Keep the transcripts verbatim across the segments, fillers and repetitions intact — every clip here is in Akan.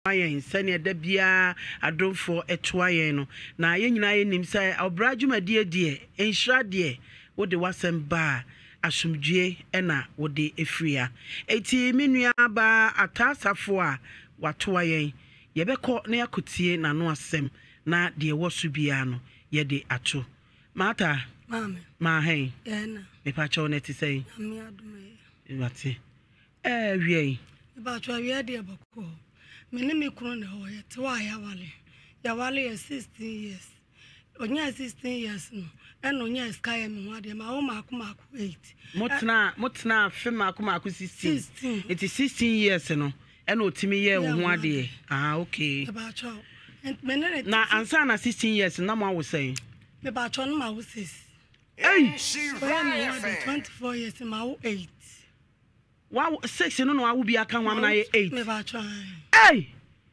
ayen sene da bia adonfo etoayen no na ye nyina ye nim sai obradwumade die enhira de wo de wasem ba asomdwe ena wo de efria eti menua ba atasafo a watoayen ye beko na yakotie na no asem na de wosu bia no ye de ato mata mama ma hen ena me pa cho neti sei ami adume wati eh wie me ba cho wie de bako me ne me kunu na ho ye te wa ya wale ya wale ye sixteen years onya sixteen years no eno nya sky me ho de ma wo maako maako eight motna motna fe maako maako sixteen it is sixteen years no eno otimi ye wo ho ade ah okay me ba cho me ne na ansa na sixteen years na ma wo say me ba cho no ma wo six hey twenty-four years ma wo eight wow six no no awu bia kan wa na ye eight me ba cho hey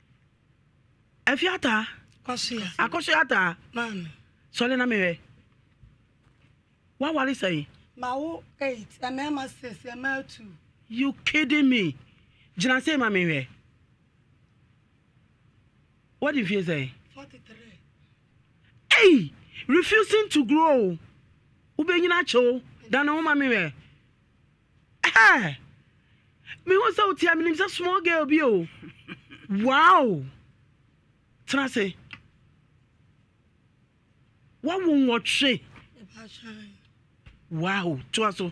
afiata kosia akosia mama sole na mewe wa wale say ma wo eight emma six emma two you kidding me jina say ma mewe what if you say forty-three hey refusing to grow ubenyina cho dana wo ma mewe eh me won say uti am nim say small girl bi o wow tana say what won what say wow to aso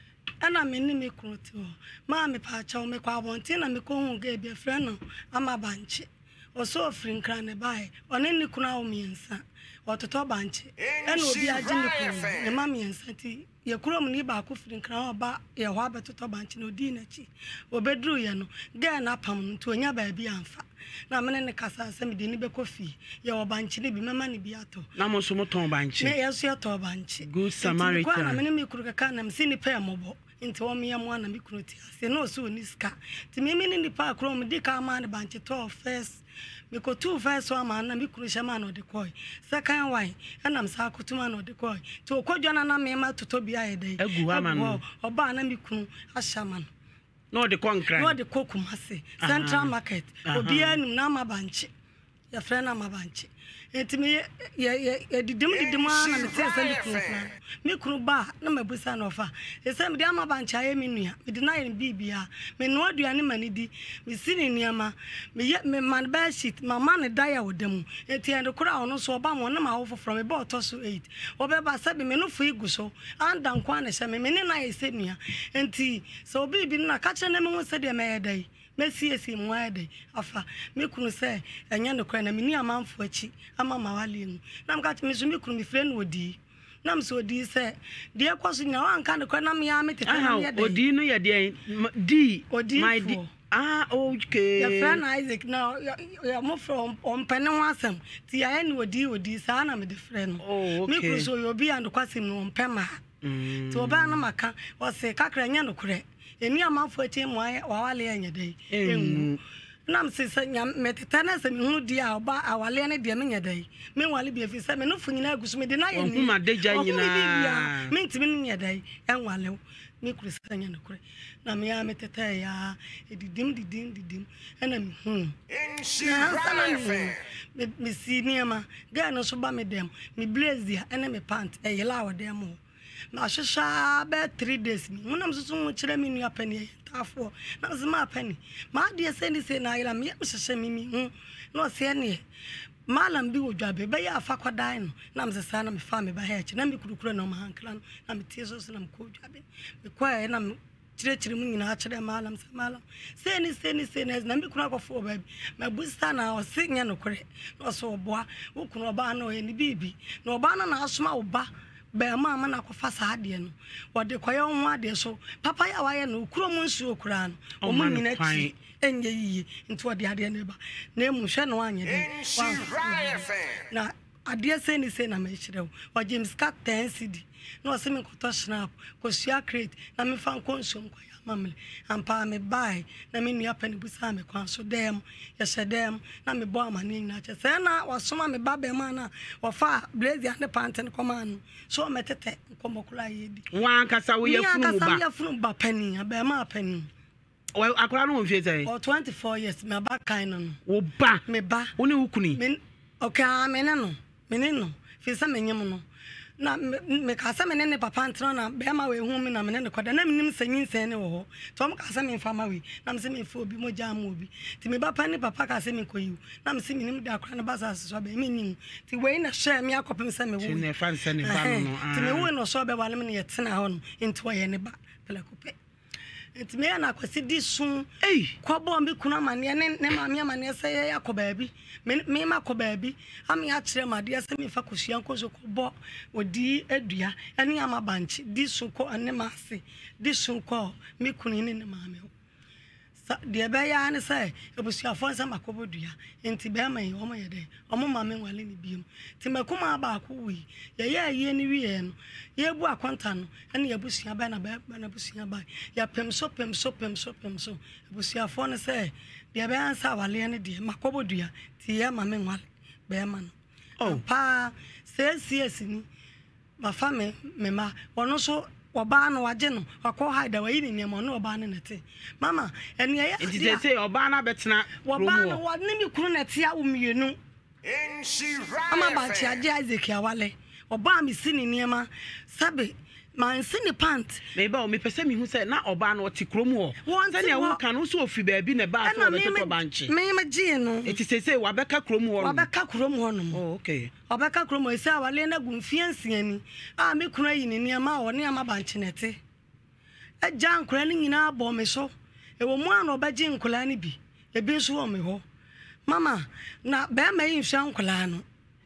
ana me ni me kroti o ma me pa cha o me kwa bonte na me ko hu ga bi frɛ no ama banche o so ofrin kran ne bai one ni kuna o miensa o toto banche ena obi agi ni kunu ne ma miensa ti ye kuro mu ni ba ko frin kran oba ye ho abetoto banche no di na chi obedru ye no ga na pam no to onya ba bi amfa na mene ne kasa asem de ni be kofi ye wo banche ne bi mama ne bi ato na mo so mo ton banche me yeso ye to banche good samaritan kwa na mene me kuru ka na msi ni pe mobo nti wo me mo na me kuru ti ase no so ni ska ti me me ni pa kuro mu di ka ma ne banche to first me ko two first one man na me kuru shama no de koi second one na msa akotuma no de koi ti okodwa na na me ma toto bi ayede egu ha ma no oba na me kuru ashama no no de concrete no de kokumase central market obi anu na ma banche ya frɛ na ma banche enti me ye ye didim didim na me tse sɛ me kunu me kunu ba na mabusa na ofa ese me de ama banche aye me nua me de na ye bibia me no aduane mani di me sini niama me ye me man ba sheet mama ne da ya wodam enti en kura ono so oba mo na ma wo from me ba oto so eight obe ba sabi me no fu igu so anda nkwa na hye me me ne na ye se nua enti so obi bi na ka kye na me ho se de me ye dai Messi esi muade afa me kunu se enya no kra na me ni amanfo achi ama mawale nu na mka me so me kunu me frɛ no odi na me so odi se de ekoso nya wan ka no kra na me ya me tete na me de odi no ye de di my di ah okay ya friend Isaac na ya mo from on pene ho asem ti ya ni odi odi sa na me de frɛ no me kunu so yo bi and kwasem no on pema ti oba na maka o se kakra nya no kra eni amanfo achi mu awale anya dai enwu nam se nya meteta na se me hu di a oba awale ne de me nya dai me wale bi afi se me no fu nyina agusu me de na ye ni hu ma deja nyina me ntimi nya dai enwale me kuru se nya no kure na me ya meteta ya edidim didim didim ena me hu me me si niama ga no so ba me dem me blaze ena me pant e yela wa dem na shasha be three days mi munam susu mu kire mi nua pani tafo na zema pani ma de se ni se na ila mi shasha mi mi hu no se ne malam bi wodwabe be ya afa kwadan no na mse sa na me fa me ba ha chi na me kurukuru na ma hankla no na me tie so so na me ko dwabe me kwa na me kire kire mu nyina kire malam se malam se ni se ni se na me kunu akofo ba bi me busta na o se nya no kore no so oboa wo kunu oba na o ye ni bibi na oba na na asoma oba be mama na kofa sa ade no wode koye ho ade so papa ya waye no kuro mu nsuo kura no o mu nyina chi enye yiye nti wode ade ne ba na emu hwe no anye de na ade se ni se na me hyerew wa James Cat ten cedi no se me koto snap ko sia crate na me fa nkonso nkoya mamle ampa me bai na me nua pani busa me kwan so dem ya shedem na me bo amane nyina che se na wasoma me ba be ma na wafa blaze and panten command so metete nkomokula yedi wan kasa wo yafunu ba wan kasa yafunu ba pani be ma pani Well, akora no mfie say. Or twenty-four years me ba kan no. Wo ba. Me ba. Wo ne wukuni. Me okay, me ne no. Me ne no. Fi sa me nyem no. Na me ka sa me ne papa ntro na be ma we hu me na me ne koda na me nim sanyin san ne wo ho. To mo ka sa me fa ma we. Na me se me fo obi mo ja mo obi. Ti me ba pa ne papa ka se me koyi. Na me se me nim da akora na ba sa so be me nim. Ti we na share me akopem se me wo. Ti ne fan se ne ba no. Ti me wo no so be wale me ne ye tena ho no. Enti wo ye ne ba. Pele kope. Enti me na kwasi di sun eh kwabo me kuna mane ne ne ma me amane se ye yakoba bi me ma koba bi am ya kire made se me fa kosua nkoso kobo odi adua ene ama banchi di sun ko ane ma se di sun ko me kunu ne ne ma me sa de be ya ne se ebusuafo nsa makobo dua enti be ma yi omo ye de omo ma me nwale ne biem ti makuma ba ko wi ye ye ye ne wi ye no ye bu akwanta no ene ye busua ba na ba na busua ba ya pem so pem so pem so pem so ebusuafo ne se de be ansa wale ne de makobo dua ti ye ma me nwale be ma no oh pa se sie sini ma fa me me ma wono so oba no waje no akọ haida wa yini ne mo no oba no nete mama ene ya enti se se oba na betena oba no wa ne mi kunu nete a umienu Nhyira ama ba chi aje Isaac awale oba mi sini niema sabe man sini pant me ba o me pese mi hu se na oba no ti krom ho se ne wo kan so ofi ba bi ne ba so beto banchi me me ji no enti se se wa beka krom ho wa beka krom ho no oh okay obeka krom ese awale na gu mfiansia ni a me kunu yi ni niema o ne ama banchi nete eja nkura ni nyina abo me so e wo mu ana obaji nkula ni bi e bi so o me ho mama na be ma yi hwa nkula no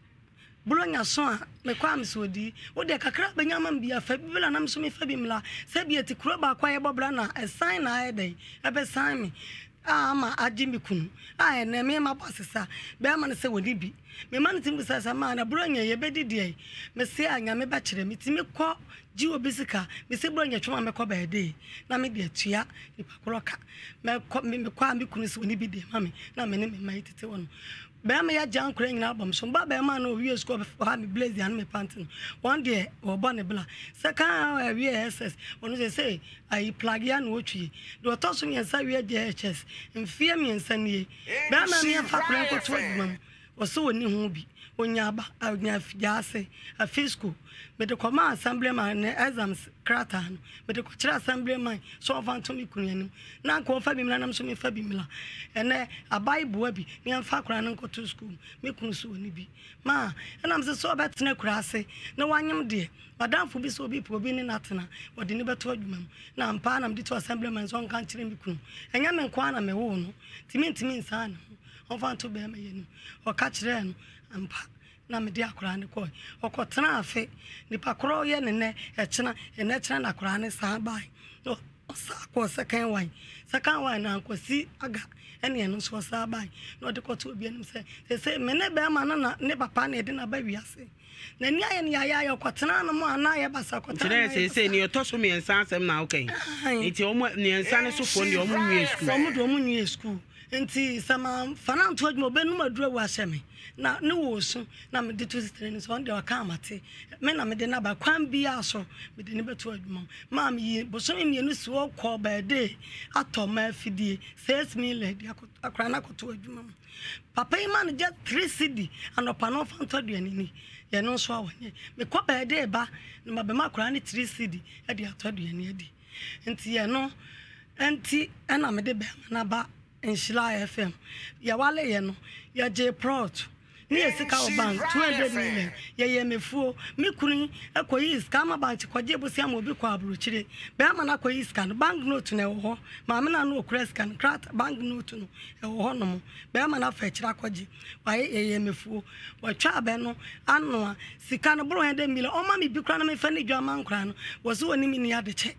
Bulonya so a me kwa msodi wo de kakra banyama bia fa bibla nam so me fa bimla se bia ti kuro ba kwa ye bobra na esan na ayedai ebe san me ama agimi kunu a ene me ma bosesa be ma ne se woni bi me ma ne tim sasa ma na bulonya ye bedidi ai me se anya me ba kire me ti me kọ ji obisika me se bulonya twoma me kọ ba ede na me de atua ni pakoro ka me kọ me kwa me kunu se woni bi de ma me na me ne me mai tete wono be ma ya jan kure nyina abom so ba be ma na owie school ha me blaze and me pantin one day o bo ne bla second we ss onu say say ai plug ya no otwie do to so nyensa we H S mfie me nsa nie be ma me fa kure ko to adwuma wo so woni hu bi onya ba onya fiase a fiscal me de koma assemblyman ne exams krata no me de ko kira assemblyman so of antomi kunuanim na ko fa bi mla nam so me fa bi mla ene abai boa bi me amfa kura no ko to school me kunu so oni bi ma enam se so betena kura ase na wanyem de madam fu bi so bi pro bi ni natena wode ni beto adwuma na ampa nam de to assemblyman so nkan kire mi kunu enya me kwa na me wo no timi timi nsa na onfa to be ma yenu o ka kire no ampa na me dia akora ne ko okotena afe nipa koro ye ne ne echena ene echena na akora ne sa bai no sa ko second one second one na nkosi aga ene eno so sa bai no de ko to obi anim se se me ne be ma na ne papa na de na ba wiase na ni aye ni aye okotena no mo ana ye basa okotena se se ni otoso me ensa asem na okay enti omo ni ensa ne so fo ndi omo nwie school omo do omo nwie school enti sama fana nto adwuma obenu madura wa hyeme na ne wo so na me de to sister so on de aka amate me na me de na ba kwan bia so me de ne beto adwuma ma me yi boso me mienu si wo ko ba de atoma afidie six million de akora na koto adwuma papa yi man just three cedi anopa no fanto aduane ni ye no so awanye me ko ba de ba na ma be ma akora ne three cedi e de ato aduane adi enti ye no enti na me de be na ba Nhyira F M ya wale ye no ya je prot ni esika o bank two hundred million ye ye mefuo me kunu akoyi iska ma bank kwaje bosia ma obi kwa abrochire be ama na akoyi iska no bank note na wo ho ma me na no okura iska no krat bank note no e wo ho no mo be ama na fa kira kwaje wa ye ye mefuo wa twa be no ano a sika no bro one hundred million o ma me bi kra na me fa ni dwama nkra no wo so oni mi ni ade che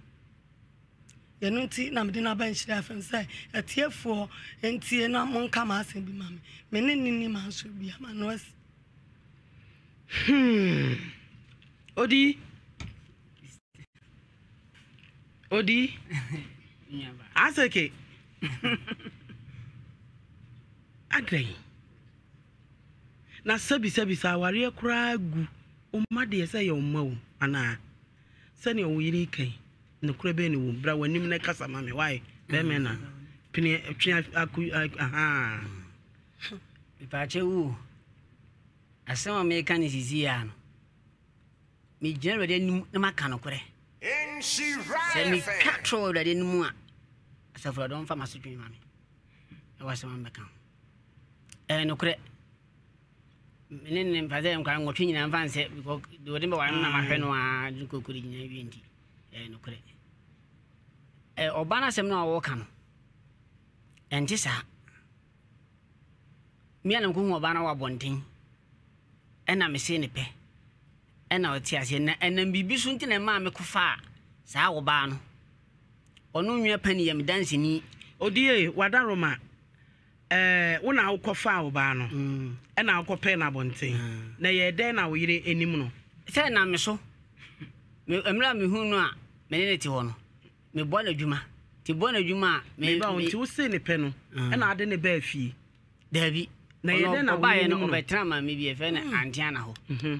yenunti na mede na ba Nhyira F M say atiefo entie na monka ma asem bi ma me me ne nini ma so bi ama no as hmm odi odi nyaba asake agrei na sabi sabi sa ware kura gu umma de say yo mawu ana sane o yiri kai no kura be ni wo bra wanim na kasa ma me why be me na pene twen aku aha Ipache wu asema me kan sisi ya no me gina de nim na maka no kore Nhyira me katro de nim a asafura don fa maso twen mame e wasema mbeka eh no kore menene faze nkwa ngotwe nyina mfa nse because de wode mba wan na mahwe no a kokori nyina wi ndi eh no kore eh obana sem na wo ka no enti sa mi ana nko hu obana wa bonten ena me se ne pe ena oti ase na ena bibi so nti na ma me kofa sa wo ba no ono nwa pani yam dance ni odie wadaroma eh wona akofa wo ba no ena akope na bonten na ye den na wo yire enim no se na me so me emra me hu no a me ne ti ho no me bo na djuma ti bo na djuma me ba won ti wo se ne pe no ena ade ne ba afie dabi na ye den na wo ba ye no obetra ma me bi e fe na antia na ho mhm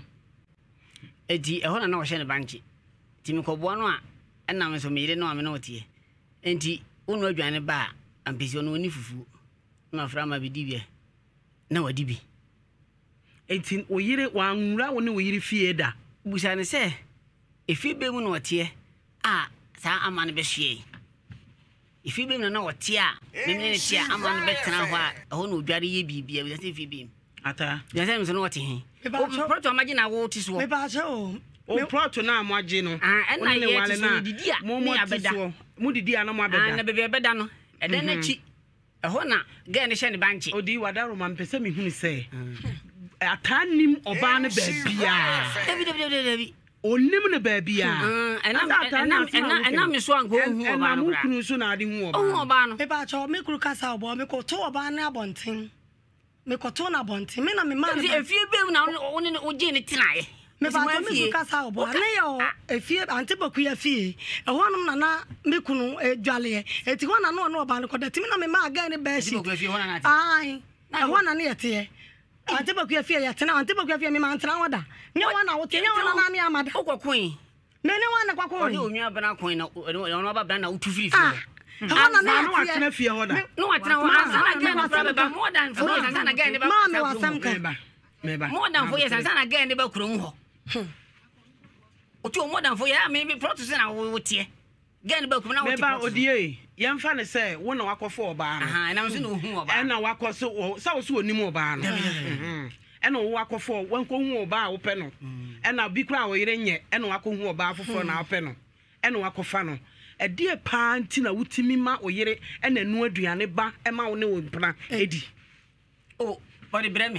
edi e ho na na wo hye ne banchi ti me ko bo no a ena me so me yire no a me no tie enti wonu adwane ba ampisi ono ni fufu na fra ma bi dibie na wadi bi enti wo yire wa nwura wo ne wo yire fie da busa ne se efi be mu no tie a sa amane be hye efi be mu na wotie a me me ne tie amane be tena ho a ho no dware ye bibia bi se efi be ata ya se me so no wotie he o proto amagina wo ti so me ba che o o proto na amagye no ah na ye ti so didi a mo mo abeda mo didi a na mo abeda ah na bebe abeda no e den na chi e ho na ga ne hye ne banchi odi wadaroma mpese me hunu se atanim oba ne baabia dabi dabi dabi dabi onim ne baabia ana ana ana ana me so ango hu oba no na mukunu so na ade hu oba hu oba no me ba che o me kuru kasa obo me ko to oba na abonten me ko to na abonten me na me ma e fie be na wo ne o je ne tenae me ba che me kuru kasa obo na yo e fie antiboku ya fie e honum na na me kunu e dwale e ti ho na no no oba no ko da ti me na me ma ga ne ba shi ai e ho na ne yete antiboku ya fie ya tena antiboku ya fie me ma ntena wada nya wana wo te nya wana na ne amada okokun me ne wana kwakon odi onwa bana kun na ono ba bana utu firi firi Hana na no atena fie hoda no atena ho asana ga na bra ba more than four years asana ga ne ba ma me wasam ka me ba more than four years asana ga ne ba kurom ho otu more than four years me be protest na wo tie ga ne ba kurom na wo tie me ba odie yemfa ne se wo na wakofo oba no aha na so no hu oba e na wakoso sa wo so onim oba no mhm e na wo wakofo wanko hu oba wo pe no e na bi kra wo yire nye e na wako hu oba afofo na wo pe no e na wakofa no e die pa nti na wutimi ma oyire e na nu aduane ba e ma wo ne wo mpra edi o odi bremi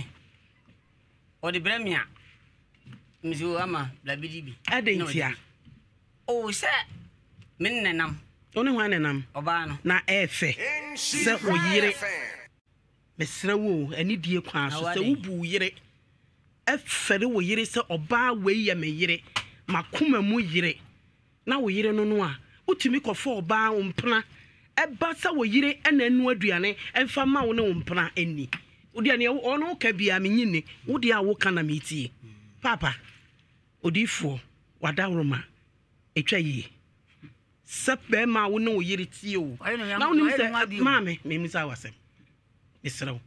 odi bremi a mzo ama labidi bi e de ntia o se men nenam oni hwan nenam oba no na efe se oyire mesra wo ani die kwa so se wubu yire efere wo yire se oba we ye me yire makoma mu yire na wo yire no no a utimi kofo oba ompna eba sa wo yire ena anu aduane emfa ma wo ne ompna eni odi ane ono ka bia menyini wodi a wo kana metie papa odifo wadawroma etwa yi sepe ma wo ne wo yire tie o na wo nim se mame me misa wasem Israel.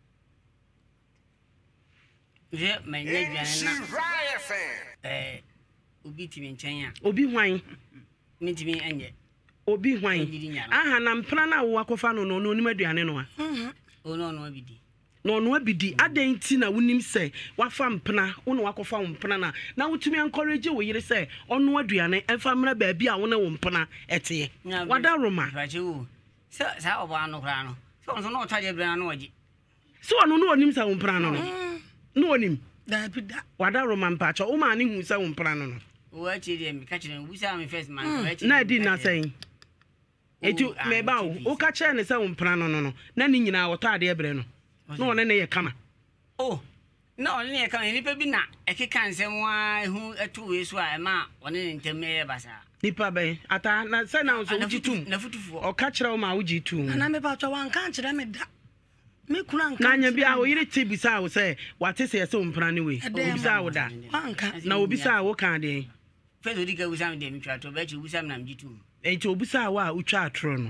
Je me nye na. Eh obi timi nchen ya. Obi hwan? Mi timi enye. Obi hwan? Aha na mpana na wo akofa no no onim aduane no a. Mhm. O no no abidi. No no abidi adan ti na wonim se wafa mpana wo no akofa wo mpana na na wotumi encourage wo yire se ono aduane emfa mra ba bia wo ne wo mpana ete. Wada Roma. Fache wo. Sa sa oba no kra no. So so no taje bra no waji. So ono no onim sa wo mpana no no. No onim. Da bida. Wada Roma mpacha o ma ne hu sa wo mpana no no. Wo achi de mi ka kire mi busa mi first man ko achi. Na di na sai. Etu me ba wo o ka kire ne sa wo mpana no no no. Na ni nyina wo ta de ebre no. No one ne ye kama. Oh. No one ne ye kama ni pe bi na ekeka nsem wa hu etu we so a ma one ne ntem ye basa. Nipa be ata na say na so ujitum na futufu o ka kire o ma ujitum na me pa to wan kan kire me da me kuna nkan na nya bia o yire tibisa wo say wate say so mpra ne we obisa wo da na obisa wo kan de fezo di ka wusam de mi twa to be chi wusam na mjitum e ti obisa wo a utwa atro no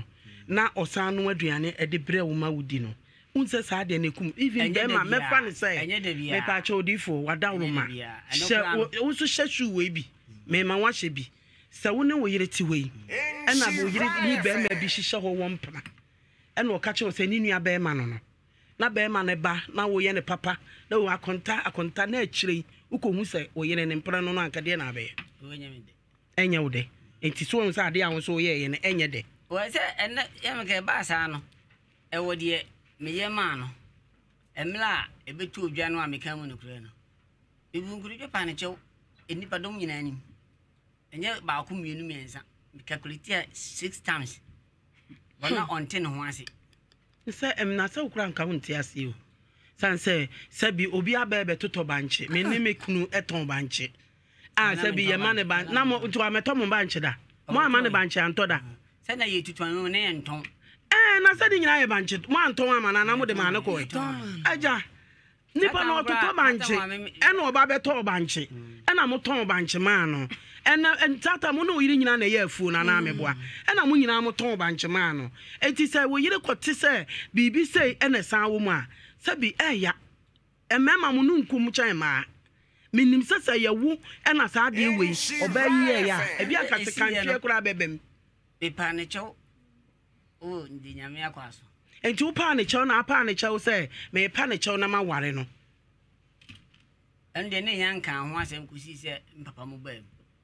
na osan no aduane e de bre wo ma wudi no unse sa de ne kum even dem ma me fa ne say me pa cha odifo wada wo ma wo so hyehwu we bi me ma wa hye bi sa wo ne wo yire ti we e na bo yire ni be ma bi hihye ho wo mpana e na o ka che o se ni nua be ma no no na be ma ne ba na wo ye ne papa na wo akonta akonta na akire ukohu se wo yire ne mpana no no anka de na be enya wo de enti so won sa de a won so ye ye ne enye de wo se enne ye me ke ba sa no e wo de me ye ma no emla e betu odwa no a me kan mu no kure no ebu nkuru je pa ne chew enipa dom nyina anim enye ba ku mienu miensa me calculate six times bona onte ne ho ase se emna se ukura nka hunti ase o san se se bi obi aba be toto banche me ne me kunu eton banche ah se bi ye ma ne ban na mo to ameto mo banche da mo ama ne banche anto da se na ye tutu anu ne enton eh na se di nyina ye banche mo anton ama na na mo de ma ne ko aja nipa no toto banche e na oba be to banche e na mo ton banche ma no ena entata mo no yiri nyina na ye afu na na meboa ena mo nyina mo ton banche ma no enti se wo yiri kwoti se bibi sei ena san wo mu a se bi eya emema mo no nkum chan ma minim se se ye wu ena sa de we oba yi ya e bi aka se kantwe kura bebem be pa ne cho o ndi nyame akwaso enti wo pa ne cho na pa ne cho se me pa ne cho na ma ware no ende ne yanka ho asem kusi se papa mo bam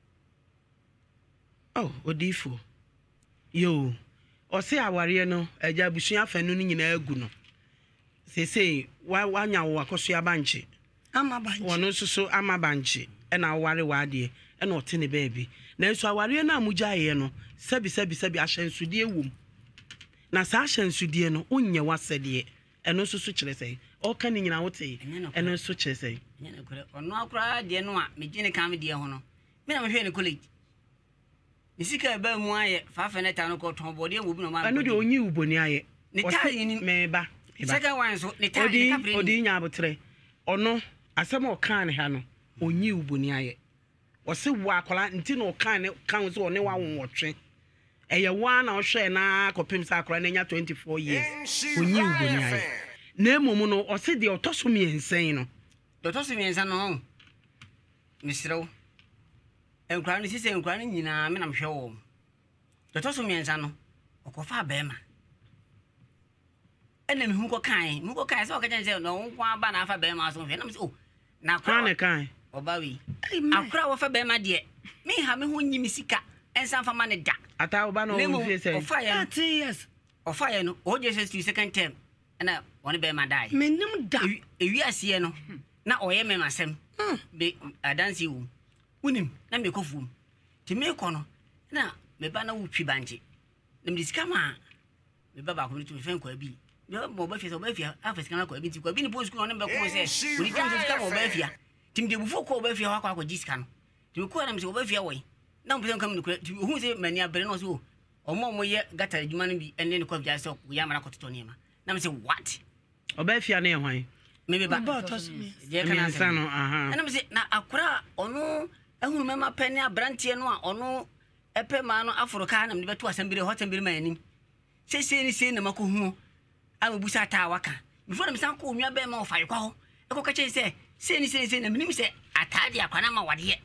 oh odifo yo o se aware no eja busua fanu ni nyina agu no se se wa wanya wo akoso abanche ama banche wono susu ama banche e na aware wa de e na ote ne baabi na nso aware na amuja ye no sabi sabi sabi ahyansudie wom na sa ahyansudie no onye wasede e no susu kire sei o ka ni nyina wote e no susu kire sei nyina kure ono akura de no a megine kam de ho no me na me hwe ne college nisika ba mu aye fafa ne ta no ko ton bode mu bi no ma anu de onyi uboni aye ne ta yini me ba second one so ne ta ne kapre odi nya abotre ono asem o kan ne ha no onyi uboni aye o se wa akola nti no kan ne kan so ne wa wonwotwe eye wa na o hwe na kopim sa akola ne nya twenty-four years onyi uboni aye na emom no o se de otoso mi ensen no otoso mi ensen no misrew enkura no sise enkura no nyina me na mhwe wo otoso mi ensen no okofa bema ene me hu ko kan mu ko kan se o ka chen se no nkwa ba na afa bema so mhwe na me se oh na kwa ne kan obawi akura wo fa bema de me ha me hu nyimi sika ensan fa ma ne da ata oba no wo fie se ofa ye thirty years ofa ye no o je se second term na woni bema dai menim da ewi ase no na oye me masem be adansi wu unim na me kofu ti me kono na me ba na wutwi banche na me disika ma me ba ba ko ni to fen kwa bi me ba ba fia ba fia afesika na kwa bi ti kwa bi ni post school no be ko se uni tam disika mo ba fia tim de bufo ko ba fia kwa kwa disika no ti ko na me se ba fia woi na mo pese kam ni ko ti hu se mani abere no so omo mo ye gata adwuma no bi enne ni kwa bia se ya mara ko toto ne ma na me se what oba fia na ehwan me be ba je kana sano aha na me se na akura ono ehunu mema pene abrantie no a ono epe ma no afroka na me beto asambire hotambire ma anim sese ni se na makohu abubusa ta waka before me san ko onwa be ma ofai kwa ho e ko ka che se se ni se se na minim se atade akwana ma wade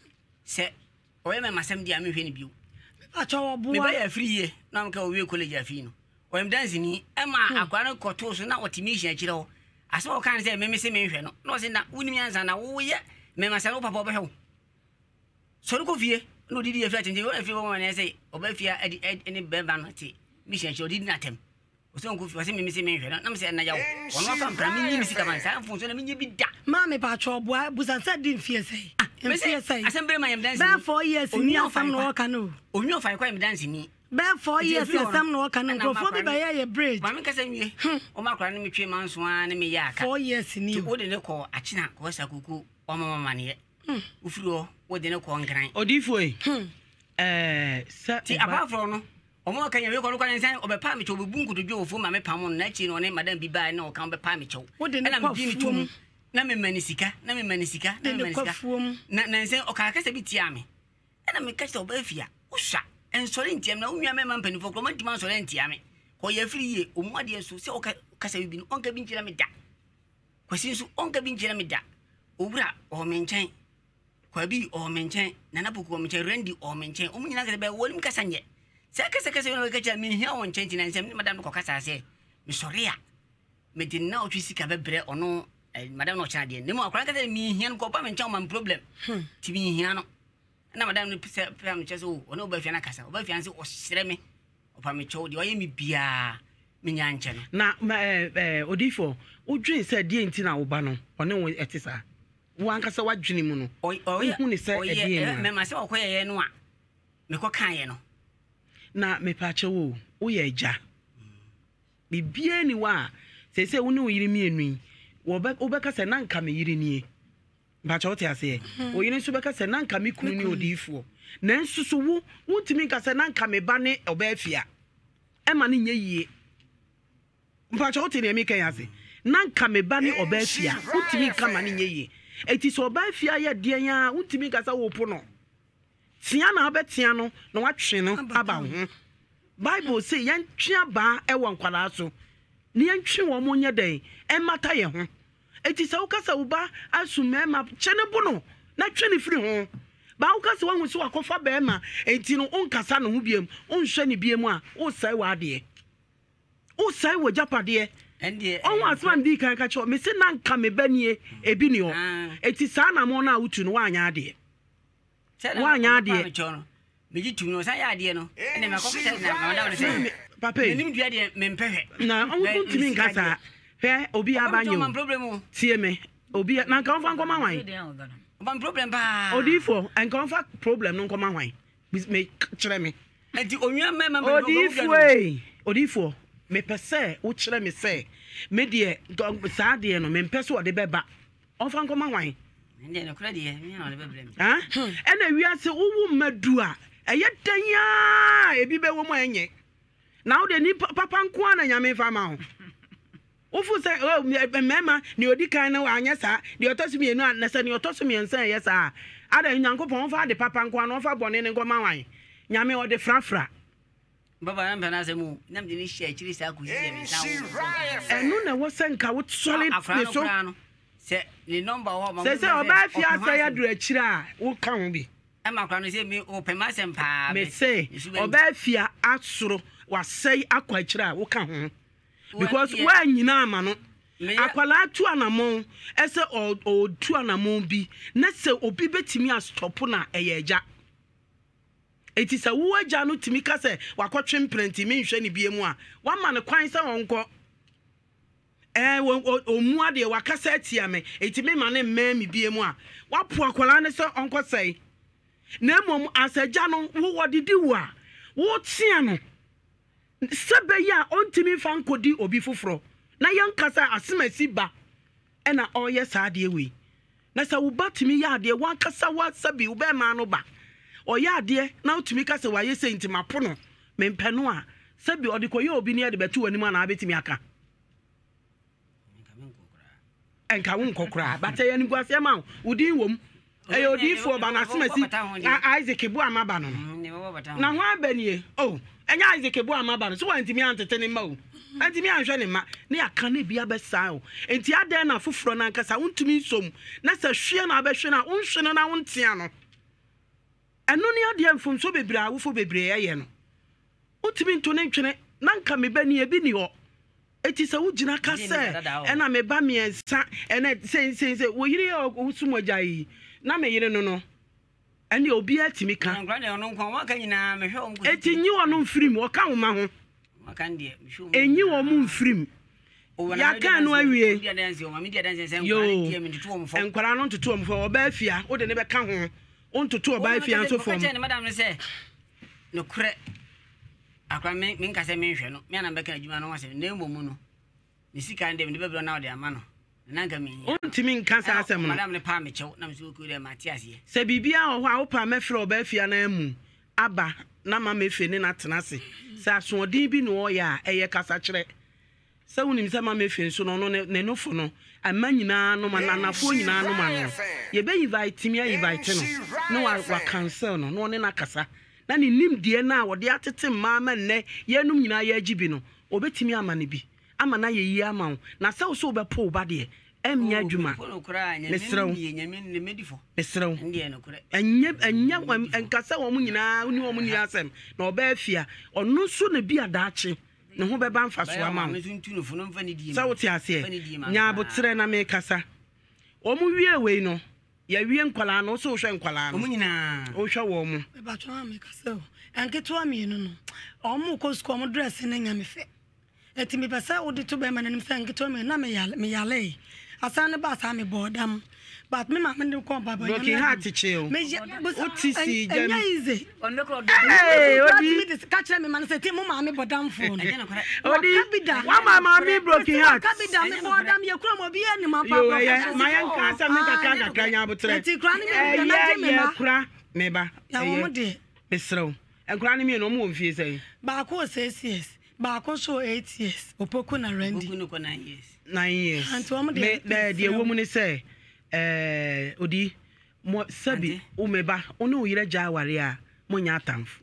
se oye me masam dia me hwe ni biu acho obo me ba ya free ye na me ka owie college afi no oyem dance ni e ma akwana koto so na otimation akire ho aso o kan se me me se me hwe no no se na unim yansa na wo ye me masam papa obo hwe so ko vie no didi e fi atende wo e fi wo ma na se oba fi any beba no ti mission che odidi na tem o so ko fi o se me me se me hwe na me se na yawo ono fa mpra me nyimi sika man sa fun so na me nyi bi da ma me pa cho bo busan sa din fie sei em fie sei asem bre ma yem dance ba four years ni afam no ka no onyu ofa kwa yem dance ni ba four years asam no ka no grofo bi ba ye bridge ma me ka se nwie o ma kra na me twe manso a na me ya aka four years ni o de ne ko achina ko sa kuku o mama mama ne ufuro wo de ne ko ngran odifo e eh sa ti apart from no o mo kan ye we ko ko nsan o be pa me cho be bunku to dwo ofo ma me pam no na chi no ne madam bi ba na o kan be pa me cho na me bi me to na me mani sika na me mani sika na me mani sika na na nsan o ka ka se bi tia me na me ka se o ba fia o sha en sori ntiam na unwa me man panifo kro man tima sori ntia me ko ye free ye o mu ade so se o kasa bi no onka bi nkyira me da kwasi so onka bi nkyira me da owura o me nkyɛn kwa bi o me nkyɛn nana poku o me nkyɛn rendi o me nkyɛn o mu nyina kasa be wonim kasa nye se kasa kasa no ka kya me hia o nkyɛn tina nsɛm madam no ko kasa se me sɔre a me di na o twi sika bebre ɔno madam no kyana de ne mu akora kasa me hia no ko ba me nkyɛn o man problem ti me hia no na madam no pese pam kyɛ so ɔno ba fia na kasa o ba fia nse o sere me o pa me kyɛw de o ye me bia me nya nkyɛ no na eh odifo odwen sɛ die nti na wo ba no ɔne wo etisa wo ankasa wadwene mu no hu ne sɛ edie no me ma sɛ okoye ye no a me kɔ kan ye no na me pa kyɛ wo wo ye agya bibie ni wa sɛ sɛ wo ne wo yiri mienu wo be wo be ka sɛ na nka me yiri nie ba kyɛ wo te ase wo yiri nso be ka sɛ na nka me kunu ni odifo na nso so wo wo ntimi ka sɛ na nka me ba ne oba afia e ma ne nye yie mpa kyɛ wo te ne me kan ase na nka me ba ne oba afia wo ntimi ka ma ne nye yie eti so oba afia ye de ya wo ntimi ka sɛ wo po no tia na abetia no na watwe no aba ho Bible say yan twa ba e won kwala so ne yan twe wo mo nya den e mata ye ho eti sɛ wo kasa wo ba asumema kyene bu no na twe ne firi ho ba wo kasa wo so akofa ba ma enti no onkasa no ho biem onhwe ne biem a wo sai wa ade wo sai wo japade ende on asman di kan ka cho me se na nka me banie ebi ni ho eti saa na mo na wutu no wa anya ade wa anya ade me gitu no sa ya ade no ene me ko kasa na madam se papa nim dua de me mpehwe na on ntimi nkasa he obi abanyo tie me obi na nka onfa nkoma hwan ban problem ba odifo nka onfa problem no nkoma hwan me kire me enti onwa mema me odifo eh odifo me pese wo kire me se me de saa de no me pese wo de beba onfa nkoma hwan ende no kura de me na de beba ha ena wiase wo wu madu a eye dan ya ebi be wo mo enye na wo de ni papa nko ana nyame fa ma ho ofu say oh mema ni odi kan na anya sa de otosumi enu na sa ni otosumi ensan ye sa ada nyankopon fa de papa nko ana fa bone ne nkoma wan nyame o de frafra baba na mpana se mu nam de ni hia chiri sa ku hia me sa enu na wo senka wo solid ne so se ni number wo ma se se oba fi asa ya dura chira wo ka ho bi e makra no se me o pema se mpa me se oba fi asoro wa sei akwa chira wo ka ho because wa nyina ama no akwala atu anamon ese o tu anamon bi na se obi betimi a stop na eye agya eti se wo agya no timi ka se wakotwe mprenti me nhwe ne biemu a wa ma ne kwan se wonko eh o mu ade wakasa atia me eti me ma ne mma mi biemu a wapo akwala ne se onko sei na mom asagya no wo wodidi wo a wo tia no sebe ya ontimi fan kodi obi foforo na yankasa asemasi ba ena oye saade we na sa wo batimi ya ade wan kasa wa sabi wo be ma no ba oye ade na otimi kasa wa ye sentima pono mempeno a sabi ode koye obi ne de betu wani ma na abetimi aka enka won kokora bataye ni guase ma udin wom e odifo ba na asemasi Isaac bu amaba no na ho abanie oh enya Isaac bu amaba no so wantimi antete ne ma o antimi anhwe ne ma ne aka na bia besa o enti adan na foforo na nkasa wontumi nsom na sa hwe na abehwe na wonhwe no na wontia no eno ne ade mfomso bebra wofo bebre ye no wontimi nto ne ntwene na nka me bani ebi ni ho eti sa wugina ka se ena me ba me ensa ena se se se wo yire o sumogya yi na me yire no no ene obi atimi ka eti nyi wo no mfirim wo ka wo ma ho enyi wo mu mfirim ya ka no awie yo enkwara no ntoto omfo oba afia wo de ne be ka ho ontoto oba afia so fom madam ne se no kure akwa me me nkase me nhwe no me na be ka adwuma no wase na emomu no ni sika ndem de be bro na wo de ama no na nka me ontimi nkasa asem no madam ne pa me chew na me so ku de Matias ye se bibia ho a wo pa me fre oba afia na amu aba na ma me fe ne na tenase se asodin bi no ya eye kasa kire se wonim se ma me fe so no no ne nofo no ama nyina no ma nanafo nyina no ma no ye be invite me invite no no wa cancel no no ne na kasa na ni nim die na wo de atete mama nne yenum nyina ya agibi no obetimi ama ne bi ama na ye yi ama wo na se wo so be po ba de emia adwuma mesrew mesrew enye enye enkasa wo mu nyina uni wo mu ni asem na oba afia onu so na bi adaache ne ho beba mfa so ama wo sa wo ti ase nya abotre na me kasa o mu wie we no ya wie nkwala no so hwe nkwala no o mu nyina o hwe wo mu e ba twa me kasa o anke to ami no no o mu ko sko mo dress na nya me fe eti me pesa wo de to be ma nanim sa anke to me na me yale me yale asane ba sa me bodam but me ma me ko baba nya broken heart chill me otisi jam enya ize onde ko hey odi ka kire me man say ti mo ma me bodam phone odi wa mama me broken heart ka bi da me bodam ye kura mo bi ani ma papa yo my yanka sa me kaka kaka nya abotre ti kura ni me na je me ma kura me ba ya wo mo de besrew enkura ni me no mo mfie sei ba ko six years ba ko so eight years opoku na rendi opoku no ko nine years nine years me me de wo mu ni say eh odi mo sabi o meba ono yire ja aware a mo nya atamfo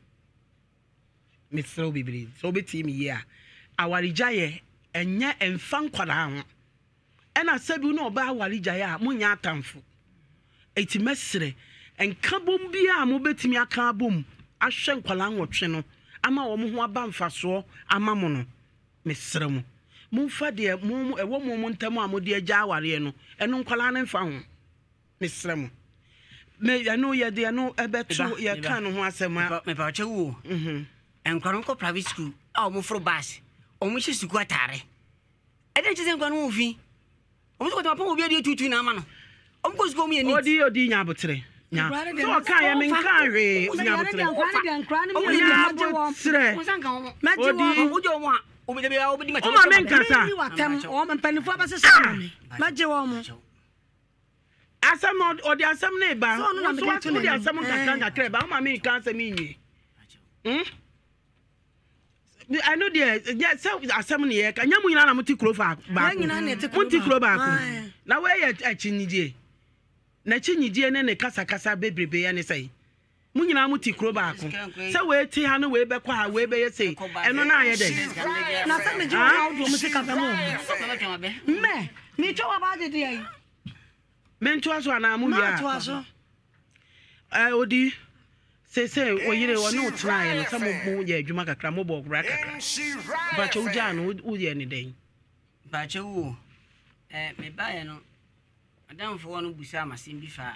mesrew bibiri so beti mi ye a aware jaye enye emfa nkwara ho ena sabi no ba aware jaye a mo nya atamfo eti mesre enka bom bia mo betimi aka bom ahwe nkwala nwotwe no ama wo mo ho aba mfaso ama mo no mesre mo mumfa de mum ewo mum ntam a mo de agya aware no eno nkwala na mfa ho mesre mo me ya no ye de no ebeto ye kan no ho asema me pa chewu mhm enkwara nko private school a o mo fro bus o mo hye suku atare e de chese enkwara no fi o mo ko ta pa obi de tutu na ama no o mo ko suku o mo ye ni odi odi nya abotre nya so kan ya men kan we nya abotre o nya abotre odi ojo mo obi de obi di ma o ma men kasa o ma panifo ba se sa me maje wo mo asam odi asam na ba so odi asam kakran kakra ba o ma men kan asam yin hm I know there yeah so asam ne ye ka nya mu nyina na muti krofa ba muti kroba ba na we ye achinyidie na chinyidie ne ne kasa kasa bebrebe ya ne sai mu nyina muti kroba ko se we ti ha no we be kwa ha we be ye sei eno na aye de na sa me ji wa do mu sika ba mo me mi cho wa ba de de ai me nto aso ana mu ya nto aso eh odi se se oyire wonu utra ye no se mo mo ye adwuma kakra mo bo kura kakra ba che uja no u ye ne den ba che wo eh me ba ye no adam fo no busa masim bi fa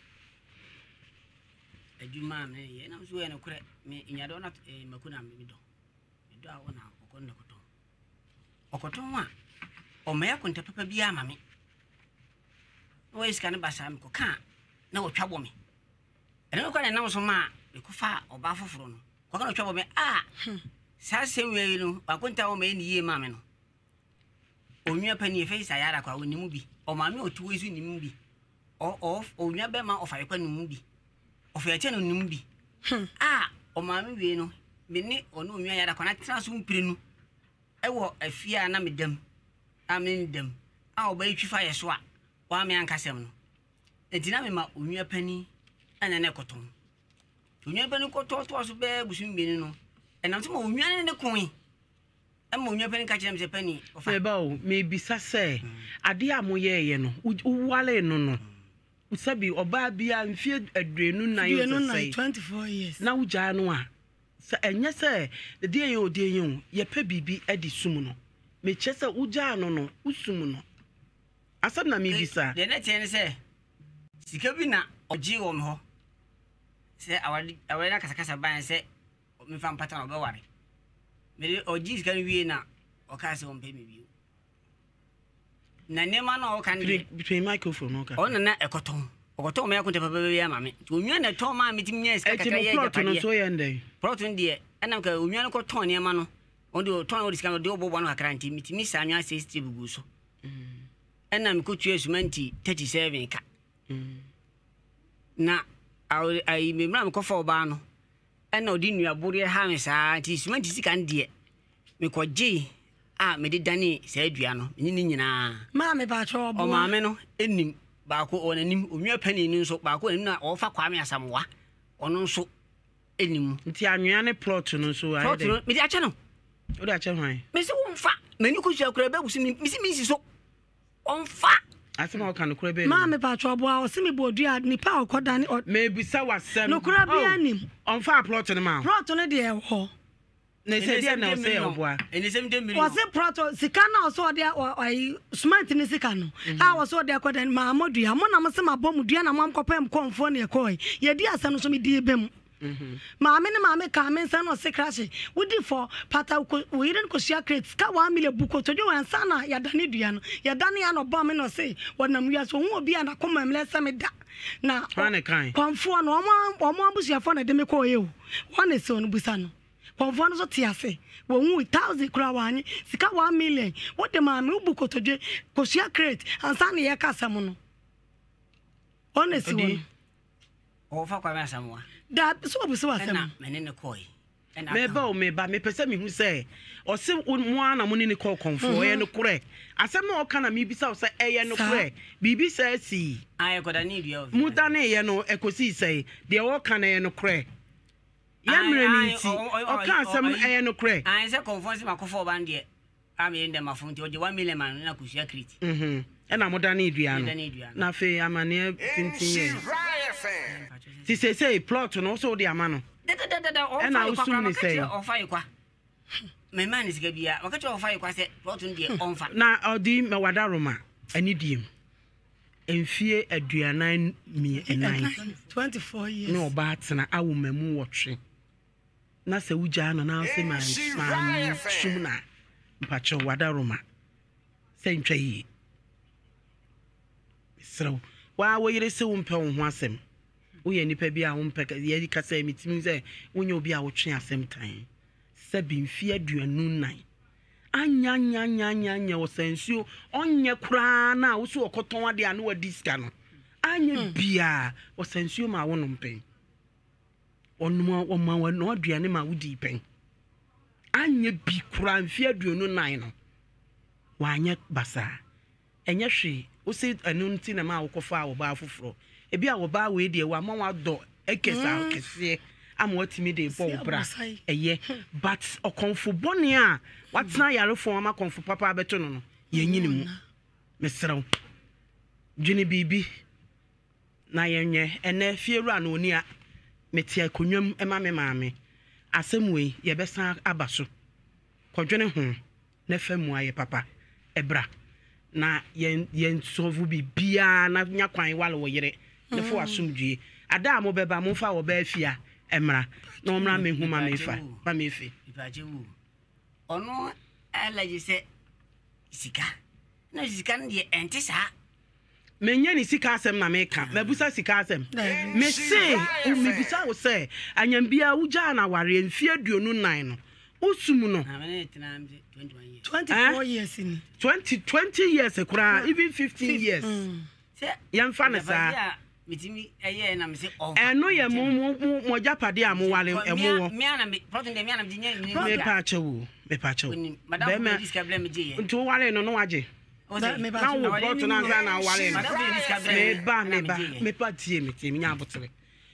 adwuma me ye na so ye no kure me nyado na makuna me do me do a wona okon na koton okoton a o me yakunta papa bi ama me o iska ne basa me ko ka na wo twabo me ene ko na na so ma me ko fa oba foforo no ko ka no twabo me ah sa se we no akunta o me ni ye ma me no onwa pani e fe isa yara kwa woni mu bi o ma me otu wezu ni mu bi o of onwa be ma ofa yakwa ni mu bi ofa yache no ni mu bi ah o ma me we no me ni ono onwa yara kwa na tra so mpire no e wo afia na medam amen dam a o ba yitwi fa yeso a wa me ankasem no entina me ma onwa pani ana ne koton onwa pani koton to so be busu mbeni no enam so ma onwa ne ne kun Amo onwa pani ka kire me se pani ofa me ba o me bisa se ade amoye ye no uwale no no usabi oba bia mfie adrenu nan yo se twenty-four years na uja no a se enye se de de ye odi ye ye pe bibi edi sum no me che se uja no no usum no asam na me bisa de na tie ne se sika bi na oji wo me ho se awari awari na kasa kasa ban se me fa mpata no be ware me oji sika wie na o ka se o mpe me bio na nema na o kan between microphone okay o na na ekoton okoton me yakunta papa be ya mame onwa na to ma metim nya sika kakra ye ja pade so ye ndey proton de enam ka onwa no ko ton nema no on de ton o sika no de obobo no kakra nti mitimi sa anwa sixty bugu so enam ko tue sumanti thirty-seven ka na ai me mra me ko fa oba no ena odi nuabore ha me sa nti sumanti sika ndie me ko gi a me de dani sa adua no ni nyina ma me ba cho obo o ma me no enim ba ko onanim onwa pani ni nso ba ko enim na o fa kwa me asamwa ono nso enim nti anwea ne plot no so plot no me di acha no What are you saying? Miss Umfa, many could shall crab, Miss Missus Umfa. I think I can crab. Mamma Patrol, I was semi bodia, Nipa or Codani or maybe so was some. no crab him. On fire plot in the mouth. Brought on a dear hole. They said, yeah, no, say, oh, boy. And the same time, Was it Proto Sicano so there or I smart in the Sicano? I was so there, Cod and Mamodia, Monama Bomb, Diana, Mam Copem, Confonia Coy. Ye dear son of me, dear Bem. Mamma and Mamma Carmen, son of Secrashi. We did for Pata, we didn't go share crates, Kawamila Buko to you and Sana, Yadanidian, Yadanian or Bombing or say, when I'm years won't be an accommodation less me that. Now, conform one or more bush your phone at Demico you. One is son Busano. Conform so tiase. When we thousand crowani, Sika one million. What the man will book to do, go share crate and Sani Yakasamono. Honestly, or for someone. That so was so as a man in a coy. And me bow me ba me pese me hu say o se one na money ni call comfort e no correct asem na o kana me bi say o say e no correct bibi say si I got a need you muta na ye no ekosi say de o kana ye no correct ya mre ni ti o kan asem e no correct I say conform my co for band there I mean them afun ti o je one million man na kusia credit mhm e na muda na idua no na fe amane pintin ye ti say say plot no so de ama no and I was soon say, or fire. My man is Gabia, or catch your fire, said, brought in the on fire. Now, I'll deem my wadaroma, I need him. And fear a dear nine me and nine. Twenty four years. No bats and I will memo watching. Nasa Ujan and I'll say my sooner. Pacho wadaroma. Same tray. So, while we so pound once him. We any pe bia won pe ye ka say mitimi say wonye obi a wo twe asem tan sabin fie aduanu nan anya nya nya nya nya wo sansuo onye kura na wo so okoton ade anu wadi sika no anya bia wo sansuo ma wo no pen onum wo ma wo no aduane ma wodi pen anya bi kura fie aduanu nan no wanye basa enye hwe wo se anu nti na ma wo kofa wo ba foforo ebi a wo ba we de wa ma wa do ekesa kese am watimi de bo bra eye but okonfo bone a watna yare fo ma konfo papa beto no no ye nyini mu mesrew dwene bibi na yenye ene fiewura na oni a meti akonwam ema me maame asemwe ye besa abaso kodwene ho na famu aye papa ebra na yen yen sovu bibia na nya kwan wale wo yere ne fo asumdue ada mo beba mo fa wo ba afia emra na omra me hu ma me fa ma me fi ipaje wu ono alaji se sika na sika ndi ente sa menye ni sika asem na me ka mabusa sika asem me se o me bisa wo se anyambia uja na ware mfi aduonu nan no osum no twenty four years in twenty twenty years ekura even fifteen years yam fa na sa mitimi eye na me se o eno ye mo mo japade amu wale emo wo me ana me protein de me ana me nya me pa chewu me pa chewu madam me discover me je nto wale no no waje me ba na wo protein na za na wale no me ba me ba me pa tie me tie me nya abotere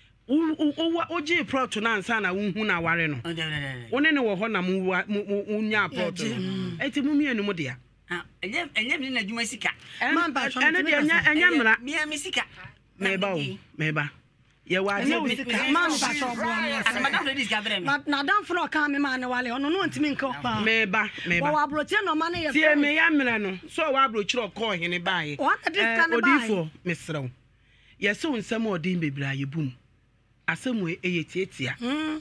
o o je protein na nsa na wo hu na wale no one ne wo ho na mu nya protein eti mu mienu mu dia enye enye me na djuma sika man ba ene de enye enye mra me me sika meba o meba ye wa je man ba so bo as madam ladies gabre me but na dan fro kan me man wale ono no ntimi nka pa meba meba wa abroche no man ye tie me ya mra no so wa abrochiro ko hene baaye odifo mesrew ye so nsem odin bebra ye bum asem we eye tietia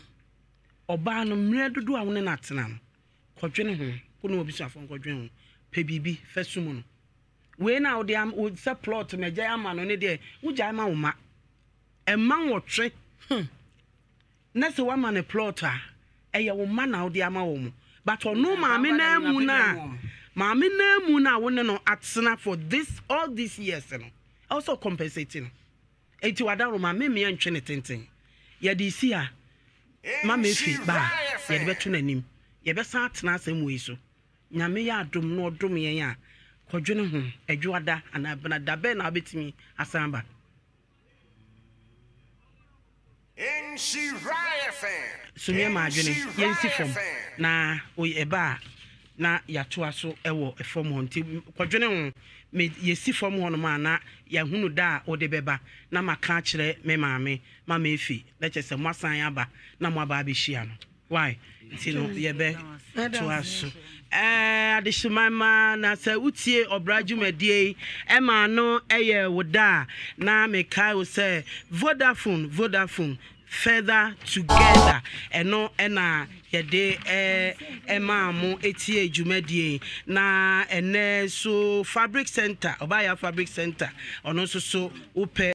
oba no mre dodo a wona na tena no kodwene ho ko no obi so afon kodwene ho pe bibi fesum no we na wo de am wo se plot me gya ama no ne de wo gya ama wo ma emma wo twe na se wa ma ne plot a eye wo ma na wo de ama wo mu but ono ma me na mu na ma me na mu na wo ne no atsena for this all these years no also compensating enti wadaro ma me me antwe ne tenten ye de si a ma me fi ba ye de beto nanim ye be san atena asem we so nyame ya adom no odom yen a kodwene ho adwoada ana bana dabe na betimi asamba Nhyira fan. Sumie ma adwene yensi fom na oyeba na yatoa so ewo efom ho nti kwadwene ho me yesi fom ho no ma na ya hunu da ode beba na maka kire me maame mama efi na chese mwasan aba na mwa ba behia no why nti no yebe toa so eh adishimama na sa utie obrajumedie e ma no eye woda na me kai wo say Vodafone Vodafone further together eno ena yede eh emamu etie ejumedie na ene so fabric center obaya fabric center ono so so upe